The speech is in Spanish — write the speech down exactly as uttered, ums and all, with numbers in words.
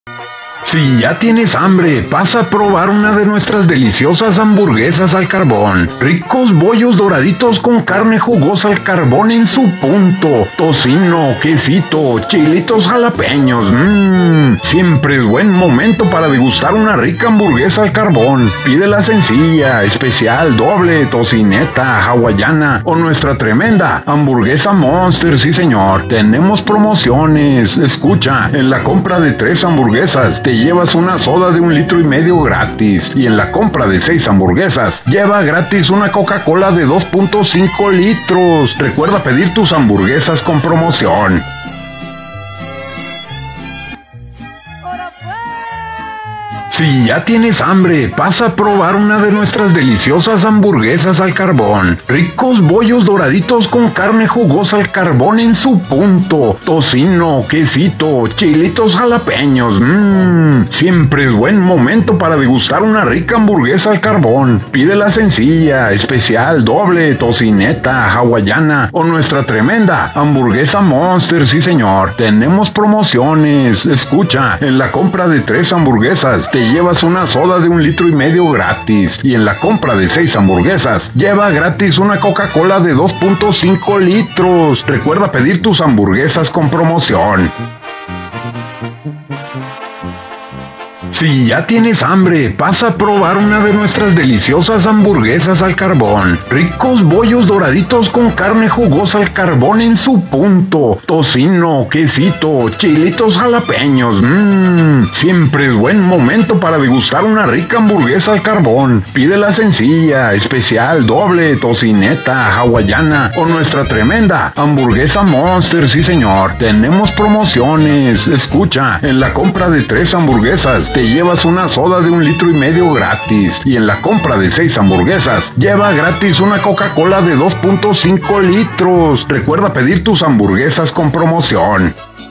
Si ya tienes hambre, pasa a probar una de nuestras deliciosas hamburguesas al carbón. Ricos bollos doraditos con carne jugosa al carbón en su punto. Tocino, quesito, chilitos jalapeños. Mmm, siempre es buen momento para degustar una rica hamburguesa al carbón. Pídela sencilla, especial, doble, tocineta, hawaiana o nuestra tremenda hamburguesa Monster, sí señor. Tenemos promociones. Escucha, en la compra de tres hamburguesas te llevas una soda de un litro y medio gratis, y en la compra de seis hamburguesas lleva gratis una Coca-Cola de dos punto cinco litros. Recuerda pedir tus hamburguesas con promoción. Si ya tienes hambre, pasa a probar una de nuestras deliciosas hamburguesas al carbón. Ricos bollos doraditos con carne jugosa al carbón en su punto. Tocino, quesito, chilitos jalapeños. Mmm, siempre es buen momento para degustar una rica hamburguesa al carbón. Pídela sencilla, especial, doble, tocineta, hawaiana o nuestra tremenda hamburguesa Monster, sí señor. Tenemos promociones. Escucha, en la compra de tres hamburguesas te llevas una soda de un litro y medio gratis, y en la compra de seis hamburguesas lleva gratis una Coca-Cola de dos punto cinco litros. Recuerda pedir tus hamburguesas con promoción. Si ya tienes hambre, pasa a probar una de nuestras deliciosas hamburguesas al carbón. Ricos bollos doraditos con carne jugosa al carbón en su punto. Tocino, quesito, chilitos jalapeños. Mmm, siempre es buen momento para degustar una rica hamburguesa al carbón. Pídela sencilla, especial, doble, tocineta, hawaiana o nuestra tremenda hamburguesa Monster, sí señor. Tenemos promociones. Escucha, en la compra de tres hamburguesas te llevas una soda de un litro y medio gratis, y en la compra de seis hamburguesas lleva gratis una Coca-Cola de dos punto cinco litros. Recuerda pedir tus hamburguesas con promoción.